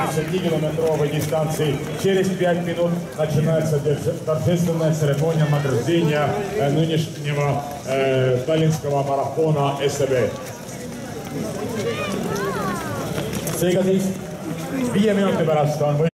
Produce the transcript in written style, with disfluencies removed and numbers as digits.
10-километровой дистанции. Через 5 минут начинается торжественная церемония награждения нынешнего таллинского марафона СТБ. Seega siis 5 minuti pärast on